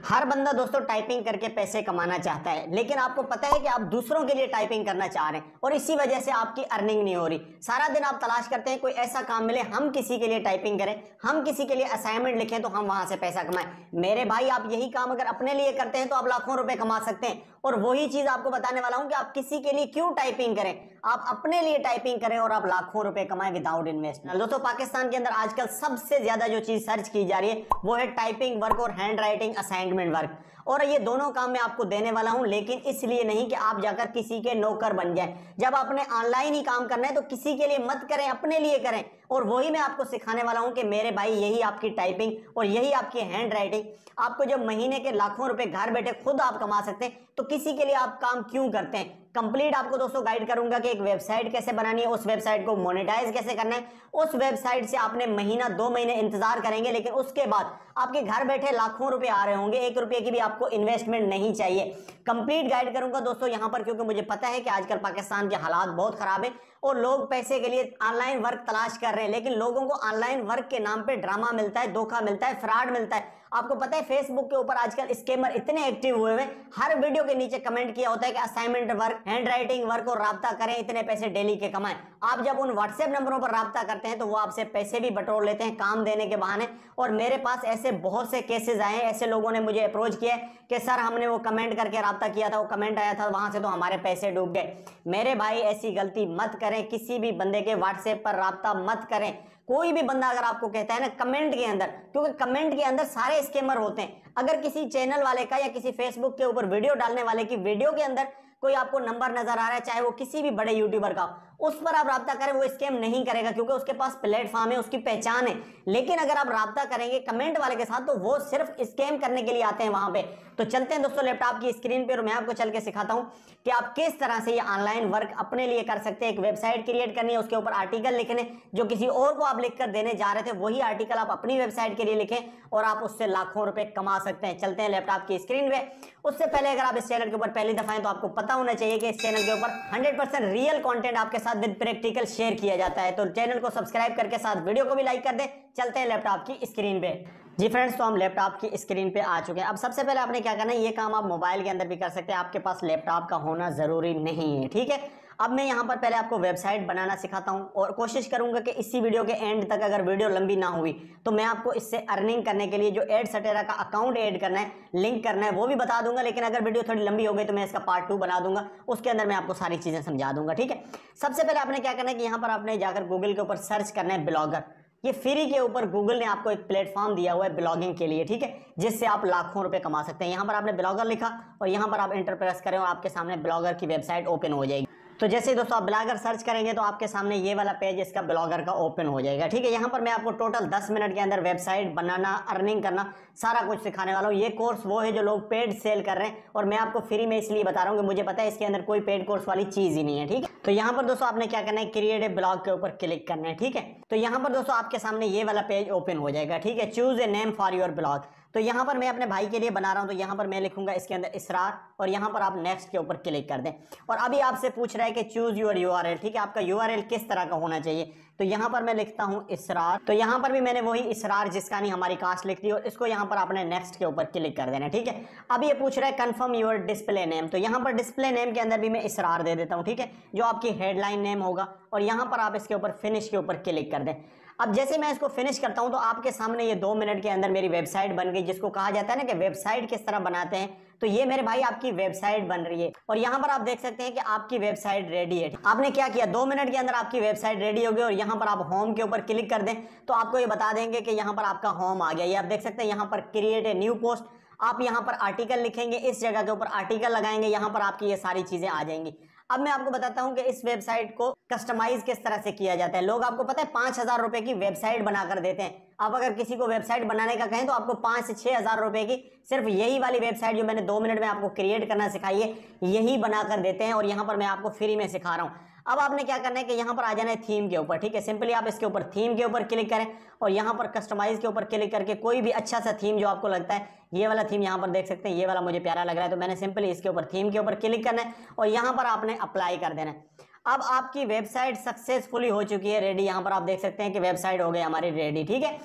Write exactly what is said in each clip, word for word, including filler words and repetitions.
हर बंदा दोस्तों टाइपिंग करके पैसे कमाना चाहता है, लेकिन आपको पता है कि आप दूसरों के लिए टाइपिंग करना चाह रहे हैं और इसी वजह से आपकी अर्निंग नहीं हो रही। सारा दिन आप तलाश करते हैं कोई ऐसा काम मिले, हम किसी के लिए टाइपिंग करें, हम किसी के लिए असाइनमेंट लिखें तो हम वहां से पैसा कमाएं। मेरे भाई, आप यही काम अगर अपने लिए करते हैं तो आप लाखों रुपए कमा सकते हैं। और वही चीज आपको बताने वाला हूं कि आप किसी के लिए क्यों टाइपिंग करें, आप अपने लिए टाइपिंग करें और आप लाखों रुपए कमाएं विदाउट इन्वेस्टमेंट। दोस्तों, पाकिस्तान के अंदर आजकल सबसे ज्यादा जो चीज सर्च की जा रही है वो है टाइपिंग वर्क और हैंड राइटिंग असाइनमेंट वर्क। और ये दोनों काम मैं आपको देने वाला हूं, लेकिन इसलिए नहीं कि आप जाकर किसी के नौकर बन जाएं। जब आपने ऑनलाइन ही काम करना है तो किसी के लिए मत करें, अपने लिए करें। और वही मैं आपको सिखाने वाला हूं कि मेरे भाई, यही आपकी टाइपिंग और यही आपकी हैंड राइटिंग आपको जब महीने के लाखों रुपए घर बैठे खुद आप कमा सकते हैं, तो किसी के लिए आप काम क्यों करते हैं। कंप्लीट आपको दोस्तों गाइड करूंगा कि एक वेबसाइट कैसे बनानी है, उस वेबसाइट को मोनेटाइज कैसे करना है, उस वेबसाइट से आपने महीना दो महीने इंतजार करेंगे, लेकिन उसके बाद आपके घर बैठे लाखों रुपए आ रहे होंगे, एक रुपए की भी आपको इन्वेस्टमेंट नहीं चाहिए। कंप्लीट गाइड करूंगा दोस्तों यहां पर, क्योंकि मुझे पता है कि आजकल पाकिस्तान के हालात बहुत खराब है और लोग पैसे के लिए ऑनलाइन वर्क तलाश कर रहे हैं, लेकिन लोगों को ऑनलाइन वर्क के नाम पे ड्रामा मिलता है, धोखा मिलता है, फ्रॉड मिलता है। आपको पता है फेसबुक के ऊपर आजकल स्कैमर इतने एक्टिव हुए हैं, हर वीडियो के नीचे कमेंट किया होता है कि assignment work, handwriting work और राब्ता करें, इतने पैसे डेली के कमाएं। आप जब उन व्हाट्सएप नंबरों पर राब्ता करते हैं तो वो आपसे पैसे भी बटोर लेते हैं काम देने के बहाने। और मेरे पास ऐसे बहुत से केसेस आए हैं, ऐसे लोगों ने मुझे अप्रोच किया कि सर हमने वो कमेंट करके राब्ता किया था, वो कमेंट आया था, वहां से तो हमारे पैसे डूब गए। मेरे भाई, ऐसी गलती मत करें, किसी भी बंदे के व्हाट्सएप पर राब्ता मत करें। कोई भी बंदा अगर आपको कहता है ना कमेंट के अंदर, क्योंकि कमेंट के अंदर सारे स्कैमर होते हैं। अगर किसी चैनल वाले का या किसी फेसबुक के ऊपर वीडियो डालने वाले की वीडियो के अंदर कोई आपको नंबर नजर आ रहा है, चाहे वो किसी भी बड़े यूट्यूबर का, उस पर आप राब्ता करें, वो स्कैम नहीं करेगा क्योंकि उसके पास प्लेटफॉर्म है, उसकी पहचान है। लेकिन अगर आप राब्ता करेंगे कमेंट वाले के साथ तो वो सिर्फ स्कैम करने के लिए आते हैं वहां पे। तो चलते हैं दोस्तों लैपटॉप की स्क्रीन पे और मैं आपको चल के सिखाता हूं कि आप किस तरह से ये ऑनलाइन वर्क अपने लिए कर सकते हैं। एक वेबसाइट क्रिएट करनी है, उसके ऊपर आर्टिकल लिखने, जो किसी और को आप लिखकर देने जा रहे थे वही आर्टिकल आप अपनी वेबसाइट के लिए लिखें और आप उससे लाखों रुपए कमा सकते हैं। चलते हैं लैपटॉप की स्क्रीन पे। उससे पहले अगर आप इस चैनल के ऊपर पहली दफा हैं तो आपको पता होना चाहिए कि इस चैनल के ऊपर हंड्रेड परसेंट रियल कंटेंट आपके साथ विद प्रैक्टिकल शेयर किया जाता है। तो चैनल को सब्सक्राइब करके साथ वीडियो को भी लाइक कर दें। चलते हैं लैपटॉप की स्क्रीन पे। जी फ्रेंड्स, तो हम लैपटॉप की स्क्रीन पे आ चुके हैं। अब सबसे पहले आपने क्या करना है, ये काम आप मोबाइल के अंदर भी कर सकते हैं, आपके पास लैपटॉप का होना जरूरी नहीं है, ठीक है। अब मैं यहाँ पर पहले आपको वेबसाइट बनाना सिखाता हूँ और कोशिश करूंगा कि इसी वीडियो के एंड तक, अगर वीडियो लंबी ना हुई तो मैं आपको इससे अर्निंग करने के लिए जो एडसेटेरा का अकाउंट ऐड करना है, लिंक करना है, वो भी बता दूंगा। लेकिन अगर वीडियो थोड़ी लंबी हो गई तो मैं इसका पार्ट टू बना दूंगा, उसके अंदर मैं आपको सारी चीजें समझा दूंगा, ठीक है। सबसे पहले आपने क्या करना है कि यहाँ पर आपने जाकर गूगल के ऊपर सर्च करना है ब्लॉगर। ये फ्री के ऊपर गूगल ने आपको एक प्लेटफॉर्म दिया हुआ है ब्लॉगिंग के लिए, ठीक है, जिससे आप लाखों रुपए कमा सकते हैं। यहाँ पर आपने ब्लॉगर लिखा और यहाँ पर आप एंटर प्रेस करें और आपके सामने ब्लॉगर की वेबसाइट ओपन हो जाएगी। तो जैसे ही दोस्तों आप ब्लॉगर सर्च करेंगे तो आपके सामने ये वाला पेज इसका ब्लॉगर का ओपन हो जाएगा, ठीक है। यहाँ पर मैं आपको टोटल दस मिनट के अंदर वेबसाइट बनाना, अर्निंग करना, सारा कुछ सिखाने वाला हूँ। ये कोर्स वो है जो लोग पेड सेल कर रहे हैं और मैं आपको फ्री में इसलिए बता रहा हूँ कि मुझे पता है इसके अंदर कोई पेड कोर्स वाली चीज ही नहीं है, ठीक है। तो यहाँ पर दोस्तों आपने क्या करना है, क्रिएट ए ब्लॉग के ऊपर क्लिक करना है, ठीक है। तो यहाँ पर दोस्तों आपके सामने ये वाला पेज ओपन हो जाएगा, ठीक है। Choose a name for your blog. तो यहाँ पर मैं अपने भाई के लिए बना रहा हूँ, तो यहाँ पर मैं लिखूंगा इसके अंदर इसरार और यहाँ पर आप नेक्स्ट के ऊपर क्लिक कर दें। और अभी आपसे पूछ रहा है कि चूज योर यूआरएल, ठीक है, आपका यूआरएल किस तरह का होना चाहिए। तो यहाँ पर मैं लिखता हूँ इसरार। तो यहाँ पर भी मैंने वही इसरार जिसका नहीं हमारी कास्ट लिख दी और इसको यहाँ पर आपने नेक्स्ट के ऊपर क्लिक कर देना, ठीक है। अब ये पूछ रहा है कंफर्म योर डिस्प्ले नेम। तो यहाँ पर डिस्प्ले नेम के अंदर भी मैं इसरार दे देता हूँ, ठीक है, जो आपकी हेडलाइन नेम होगा। और यहाँ पर आप इसके ऊपर फिनिश के ऊपर क्लिक कर दें। अब जैसे मैं इसको फिनिश करता हूं तो आपके सामने ये दो मिनट के अंदर मेरी वेबसाइट बन गई, जिसको कहा जाता है ना कि वेबसाइट किस तरह बनाते हैं। तो ये मेरे भाई आपकी वेबसाइट बन रही है और यहाँ पर आप देख सकते हैं कि आपकी वेबसाइट रेडी है। आपने क्या किया, दो मिनट के अंदर आपकी वेबसाइट रेडी हो गई और यहाँ पर आप होम के ऊपर क्लिक कर दें तो आपको ये बता देंगे कि यहाँ पर आपका होम आ गया। ये आप देख सकते हैं यहाँ पर क्रिएट ए न्यू पोस्ट, आप यहाँ पर आर्टिकल लिखेंगे, इस जगह के ऊपर आर्टिकल लगाएंगे, यहाँ पर आपकी ये सारी चीजें आ जाएंगी। अब मैं आपको बताता हूं कि इस वेबसाइट को कस्टमाइज किस तरह से किया जाता है। लोग आपको पता है पांच हजार रुपए की वेबसाइट बनाकर देते हैं। आप अगर किसी को वेबसाइट बनाने का कहें तो आपको पांच से छह हजार रुपए की सिर्फ यही वाली वेबसाइट जो मैंने दो मिनट में आपको क्रिएट करना सिखाई है, यही बनाकर देते हैं। और यहाँ पर मैं आपको फ्री में सिखा रहा हूँ। अब आपने क्या करना है कि यहाँ पर आ जाना है थीम के ऊपर, ठीक है। सिंपली आप इसके ऊपर थीम के ऊपर क्लिक करें और यहाँ पर कस्टमाइज के ऊपर क्लिक करके कोई भी अच्छा सा थीम जो आपको लगता है, ये वाला थीम यहाँ पर देख सकते हैं, ये वाला मुझे प्यारा लग रहा है, तो मैंने सिंपली इसके ऊपर थीम के ऊपर क्लिक करना है और यहाँ पर आपने अप्लाई कर देना है। अब आपकी वेबसाइट सक्सेसफुली हो चुकी है, रेडी। यहाँ पर आप देख सकते हैं कि वेबसाइट हो गई हमारी रेडी, ठीक है।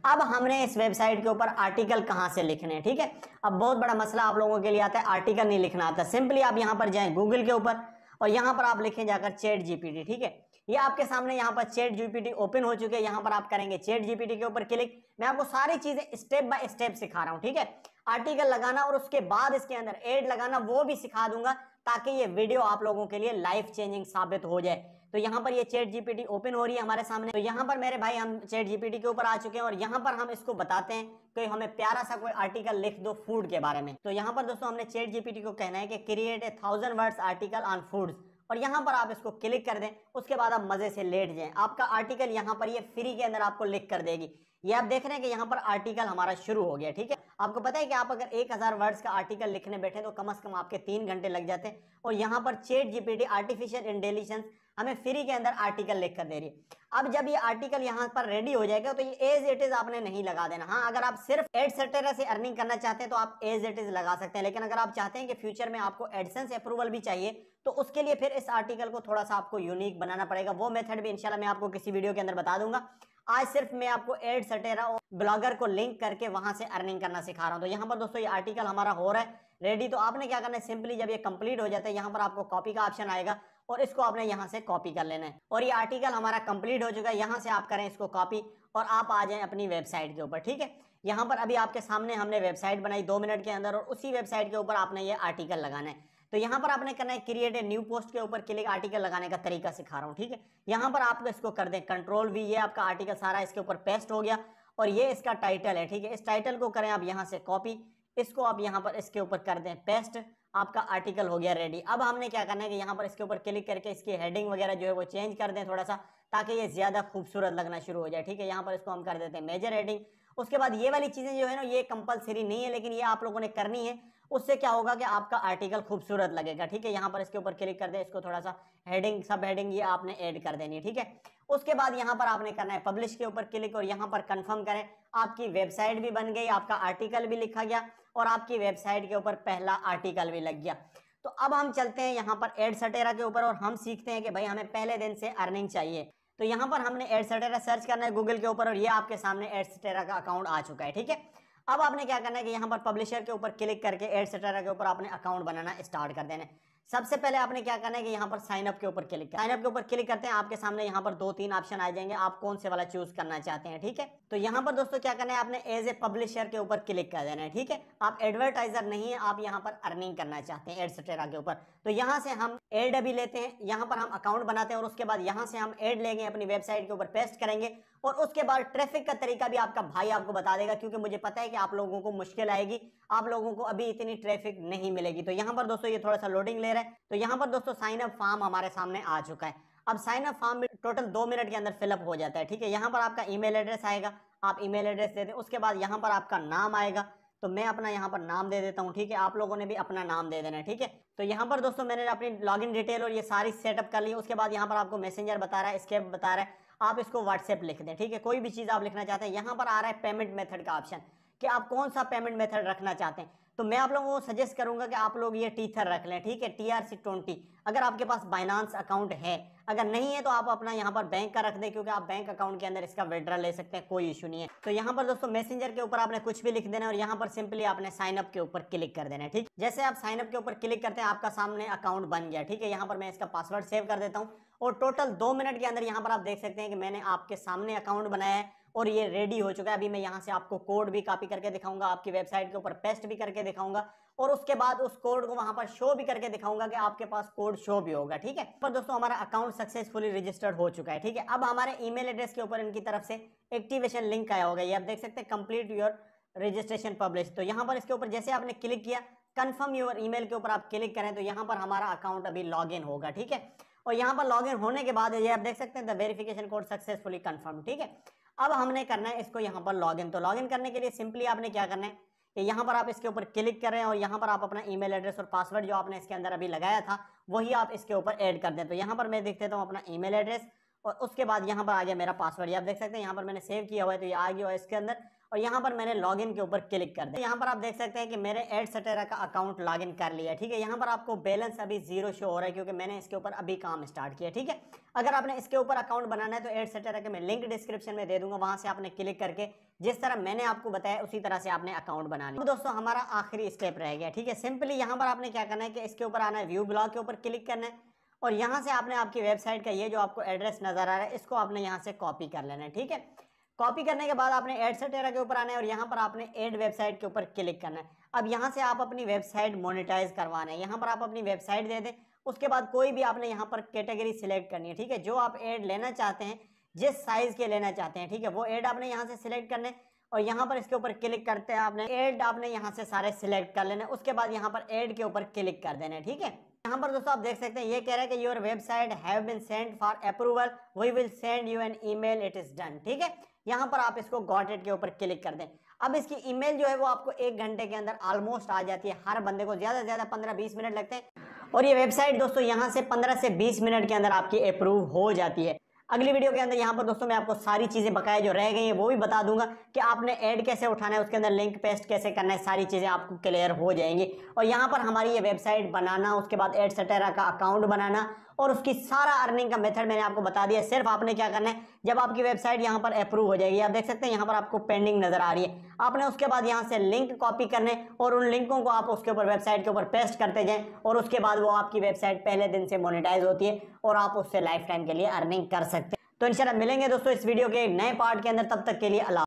अब हमने इस वेबसाइट के ऊपर आर्टिकल कहाँ से लिखने हैं, ठीक है। अब बहुत बड़ा मसला आप लोगों के लिए आता है, आर्टिकल नहीं लिखना आता। सिंपली आप यहाँ पर जाएं गूगल के ऊपर और यहाँ पर आप लिखें जाकर चैट जीपीटी, ठीक है। ये आपके सामने यहाँ पर चैट जीपीटी ओपन हो चुके हैं। यहाँ पर आप करेंगे चैट जीपीटी के ऊपर क्लिक। मैं आपको सारी चीजें स्टेप बाय स्टेप सिखा रहा हूँ, ठीक है। आर्टिकल लगाना और उसके बाद इसके अंदर एड लगाना वो भी सिखा दूंगा, ताकि ये वीडियो आप लोगों के लिए लाइफ चेंजिंग साबित हो जाए। तो यहाँ पर ये चैट जीपीटी ओपन हो रही है हमारे सामने। तो यहाँ पर मेरे भाई हम चैट जीपीटी के ऊपर आ चुके हैं और यहाँ पर हम इसको बताते हैं कि हमें प्यारा सा कोई आर्टिकल लिख दो फूड के बारे में। तो यहाँ पर दोस्तों हमने चैट जीपीटी को कहना है कि create a thousand words article on foods, और यहाँ पर आप इसको क्लिक कर दें। उसके बाद आप मजे से लेट जाएं, आपका आर्टिकल यहाँ पर ये फ्री के अंदर आपको लिख कर देगी। ये आप देख रहे हैं कि यहाँ पर आर्टिकल हमारा शुरू हो गया, ठीक है। आपको पता है कि आप अगर एक हजार वर्ड्स का आर्टिकल लिखने बैठे तो कम से कम आपके तीन घंटे लग जाते हैं, और यहाँ पर चैट जीपीटी आर्टिफिशियल इंटेलिजेंस हमें फ्री के अंदर आर्टिकल लिख कर दे रही है। अब जब ये आर्टिकल यहाँ पर रेडी हो जाएगा तो ये एज इट इज आपने नहीं लगा देना। हाँ, अगर आप सिर्फ एडसेट्रा से अर्निंग करना चाहते हैं तो आप एज इट इज लगा सकते हैं, लेकिन अगर आप चाहते हैं कि फ्यूचर में आपको एडसेंस अप्रूवल भी चाहिए तो उसके लिए फिर इस आर्टिकल को थोड़ा सा आपको यूनिक बनाना पड़ेगा। वो मेथड भी इंशाल्लाह मैं आपको किसी वीडियो के अंदर बता दूंगा। आज सिर्फ मैं आपको एडसेट्रा और ब्लॉगर को लिंक करके वहां से अर्निंग करना सिखा रहा हूं। तो यहाँ पर दोस्तों ये आर्टिकल हमारा हो रहा है रेडी। तो आपने क्या करना है, सिंपली जब ये कंप्लीट हो जाता है यहाँ पर आपको कॉपी का ऑप्शन आएगा और इसको आपने यहाँ से कॉपी कर लेना है। और ये आर्टिकल हमारा कंप्लीट हो चुका है। यहाँ से आप करें इसको कॉपी और आप आ जाएं अपनी वेबसाइट के ऊपर, ठीक है। यहाँ पर अभी आपके सामने हमने वेबसाइट बनाई दो मिनट के अंदर, और उसी वेबसाइट के ऊपर आपने ये आर्टिकल लगाना है। तो यहाँ पर आपने करना है क्रिएट ए न्यू पोस्ट के ऊपर क्लिक, आर्टिकल लगाने का तरीका सिखा रहा हूँ, ठीक है। यहाँ पर आप इसको कर दें कंट्रोल वी, ये आपका आर्टिकल सारा इसके ऊपर पेस्ट हो गया और ये इसका टाइटल है, ठीक है। इस टाइटल को करें आप यहाँ से कॉपी, इसको आप यहाँ पर इसके ऊपर कर दें पेस्ट, आपका आर्टिकल हो गया रेडी। अब हमने क्या करना है कि यहाँ पर इसके ऊपर क्लिक करके इसकी हेडिंग वगैरह जो है वो चेंज कर दें थोड़ा सा, ताकि ये ज्यादा खूबसूरत लगना शुरू हो जाए, ठीक है। यहाँ पर इसको हम कर देते हैं मेजर हेडिंग। उसके बाद ये वाली चीजें जो है ना ये कंपलसरी नहीं है, लेकिन ये आप लोगों ने करनी है। उससे क्या होगा कि आपका आर्टिकल खूबसूरत लगेगा, ठीक है। यहाँ पर इसके ऊपर क्लिक कर दें, इसको थोड़ा सा हेडिंग सब हेडिंग ये आपने ऐड कर देनी है, ठीक है। उसके बाद यहाँ पर आपने करना है पब्लिश के ऊपर क्लिक और यहाँ पर कंफर्म करें। आपकी वेबसाइट भी बन गई, आपका आर्टिकल भी लिखा गया और आपकी वेबसाइट के ऊपर पहला आर्टिकल भी लग गया। तो अब हम चलते हैं यहाँ पर एडसेट्रा के ऊपर और हम सीखते हैं कि भाई हमें पहले दिन से अर्निंग चाहिए। तो यहाँ पर हमने एडसेट्रा सर्च करना है गूगल के ऊपर और ये आपके सामने एडसेट्रा का अकाउंट आ चुका है, ठीक है। अब आपने क्या करना है कि यहाँ पर पब्लिशर के ऊपर क्लिक करके एडसेट्रा के ऊपर आपने अकाउंट बनाना स्टार्ट कर देना है। सबसे पहले आपने क्या करना है कि यहाँ पर साइन अप के ऊपर क्लिक साइन अप के ऊपर क्लिक करते हैं, आपके सामने यहाँ पर दो तीन ऑप्शन आ जाएंगे, आप कौन से वाला चूज करना चाहते हैं, ठीक है। तो यहाँ पर दोस्तों क्या करना है, आपने एज ए पब्लिशर के ऊपर क्लिक कर देना है, ठीक है। आप एडवर्टाइजर नहीं है, आप यहाँ पर अर्निंग करना चाहते हैं एडसेट्रा के ऊपर। तो यहाँ से हम एड अभी लेते हैं, यहाँ पर हम अकाउंट बनाते हैं और उसके बाद यहाँ से हम एड लेंगे, अपनी वेबसाइट के ऊपर पेस्ट करेंगे और उसके बाद ट्रैफिक का तरीका भी आपका भाई आपको बता देगा, क्योंकि मुझे पता है कि आप लोगों को मुश्किल आएगी, आप लोगों को अभी इतनी ट्रैफिक नहीं मिलेगी। तो यहाँ पर दोस्तों ये थोड़ा सा लोडिंग ले रहा है। तो यहाँ पर दोस्तों साइन अप फॉर्म हमारे सामने आ चुका है। अब साइन अप फॉर्म भी टोटल दो मिनट के अंदर फिलअप हो जाता है, ठीक है। यहाँ पर आपका ईमेल एड्रेस आएगा, आप ईमेल एड्रेस दे दें। उसके बाद यहाँ पर आपका नाम आएगा, तो मैं अपना यहाँ पर नाम दे देता हूँ, ठीक है। आप लोगों ने भी अपना नाम दे देना है, ठीक है। तो यहाँ पर दोस्तों मैंने अपनी लॉगिन डिटेल और ये सारी सेटअप कर ली। उसके बाद यहाँ पर आपको मैसेंजर बता रहा है, स्केप बता रहा है, आप इसको व्हाट्सएप लिख दें, ठीक है। कोई भी चीज़ आप लिखना चाहते हैं। यहाँ पर आ रहा है पेमेंट मेथड का ऑप्शन कि आप कौन सा पेमेंट मेथड रखना चाहते हैं। तो मैं आप लोगों को सजेस्ट करूंगा कि आप लोग ये टीथर रख लें, ठीक है, टी आर सी ट्वेंटी, अगर आपके पास बाइनांस अकाउंट है। अगर नहीं है तो आप अपना यहाँ पर बैंक का रख दें, क्योंकि आप बैंक अकाउंट के अंदर इसका विड्रॉ ले सकते हैं, कोई इशू नहीं है। तो यहाँ पर दोस्तों मैसेंजर के ऊपर आपने कुछ भी लिख देना है और यहाँ पर सिंपली आपने साइन अप के ऊपर क्लिक कर देना है, ठीक। जैसे आप साइन अप के ऊपर क्लिक करते हैं आपका सामने अकाउंट बन गया, ठीक है। यहाँ पर मैं इसका पासवर्ड सेव कर देता हूँ और टोटल दो मिनट के अंदर यहाँ पर आप देख सकते हैं कि मैंने आपके सामने अकाउंट बनाया है और ये रेडी हो चुका है। अभी मैं यहाँ से आपको कोड भी कॉपी करके दिखाऊंगा, आपकी वेबसाइट के ऊपर पेस्ट भी करके दिखाऊंगा और उसके बाद उस कोड को वहां पर शो भी करके दिखाऊंगा कि आपके पास कोड शो भी होगा, ठीक है। पर दोस्तों हमारा अकाउंट सक्सेसफुली रजिस्टर्ड हो चुका है, ठीक है। अब हमारे ईमेल एड्रेस के ऊपर इनकी तरफ से एक्टिवेशन लिंक आया होगा, ये आप देख सकते हैं, कंप्लीट योर रजिस्ट्रेशन पब्लिश। तो यहाँ पर इसके ऊपर जैसे आपने क्लिक किया, कन्फर्म योर ईमेल के ऊपर आप क्लिक करें तो यहाँ पर हमारा अकाउंट अभी लॉग इन होगा, ठीक है। और यहाँ पर लॉग इन होने के बाद ये आप देख सकते हैं the verification code successfully confirm, ठीक है। अब हमने करना है इसको यहाँ पर लॉगिन। तो लॉगिन करने के लिए सिंपली आपने क्या करना है कि यहाँ पर आप इसके ऊपर क्लिक कर रहे हैं और यहाँ पर आप अपना ईमेल एड्रेस और पासवर्ड जो आपने इसके अंदर अभी लगाया था वही आप इसके ऊपर ऐड कर दें। तो यहाँ पर मैं देख देता हूँ अपना ईमेल एड्रेस और उसके बाद यहाँ पर आ गया मेरा पासवर्ड, ये आप देख सकते हैं यहाँ पर मैंने सेव किया हुआ है, तो ये आ गया इसके अंदर। और यहाँ पर मैंने लॉगिन के ऊपर क्लिक कर दिया। यहाँ पर आप देख सकते हैं कि मेरे एडसेटेरा का अकाउंट लॉगिन कर लिया, ठीक है। यहाँ पर आपको बैलेंस अभी जीरो शो हो रहा है क्योंकि मैंने इसके ऊपर अभी काम स्टार्ट किया, ठीक है। अगर आपने इसके ऊपर अकाउंट बनाना है तो एडसेटेरा के मैं लिंक डिस्क्रिप्शन में दे दूंगा, वहां से आपने क्लिक करके जिस तरह मैंने आपको बताया उसी तरह से आपने अकाउंट बना लिया। दोस्तों हमारा आखिरी स्टेप रह गया, ठीक है। सिंपली यहाँ पर आपने क्या करना है कि इसके ऊपर आना है, व्यू ब्लॉग के ऊपर क्लिक करना है और यहाँ से आपने आपकी वेबसाइट का ये जो आपको एड्रेस नजर आ रहा है इसको आपने यहाँ से कॉपी कर लेना है, ठीक है। कॉपी करने के बाद आपने एडसेटेरा के ऊपर आना है और यहाँ पर आपने एड वेबसाइट के ऊपर क्लिक करना है। अब यहाँ से आप अपनी वेबसाइट मोनेटाइज करवाना है, यहाँ पर आप अपनी वेबसाइट दे दें। उसके बाद कोई भी आपने यहाँ पर कैटेगरी सिलेक्ट करनी है, ठीक है। जो आप एड लेना चाहते हैं, जिस साइज के लेना चाहते हैं, ठीक है, वो एड आपने यहाँ से सिलेक्ट करने और यहाँ पर इसके ऊपर क्लिक करते हैं आपने एड आपने यहाँ से सारे सिलेक्ट कर लेने। उसके बाद यहाँ पर एड के ऊपर क्लिक कर देना, ठीक है। यहाँ पर दोस्तों आप देख सकते हैं ये कह रहा है कि your website have been sent for approval, we will send you an email, it is done, ठीक है। यहाँ पर आप इसको गॉट इट के ऊपर क्लिक कर दें। अब इसकी ईमेल जो है वो आपको एक घंटे के अंदर ऑलमोस्ट आ जाती है। हर बंदे को ज्यादा से ज्यादा पंद्रह बीस मिनट लगते हैं और ये वेबसाइट दोस्तों यहाँ से पंद्रह से बीस मिनट के अंदर आपकी अप्रूव हो जाती है। अगली वीडियो के अंदर यहाँ पर दोस्तों मैं आपको सारी चीजें बकाया जो रह गई हैं वो भी बता दूंगा कि आपने ऐड कैसे उठाना है, उसके अंदर लिंक पेस्ट कैसे करना है, सारी चीजें आपको क्लियर हो जाएंगी। और यहाँ पर हमारी ये वेबसाइट बनाना, उसके बाद एडसेटेरा का अकाउंट बनाना और उसकी सारा अर्निंग का मेथड मैंने आपको बता दिया। सिर्फ आपने क्या करना है, जब आपकी वेबसाइट यहाँ पर अप्रूव हो जाएगी, आप देख सकते हैं यहाँ पर आपको पेंडिंग नजर आ रही है, आपने उसके बाद यहाँ से लिंक कॉपी करने और उन लिंकों को आप उसके ऊपर वेबसाइट के ऊपर पेस्ट करते जाएं और उसके बाद वो आपकी वेबसाइट पहले दिन से मोनेटाइज होती है और आप उससे लाइफ टाइम के लिए अर्निंग कर सकते हैं। तो इंशाल्लाह मिलेंगे दोस्तों इस वीडियो के नए पार्ट के अंदर, तब तक के लिए अल्लाह।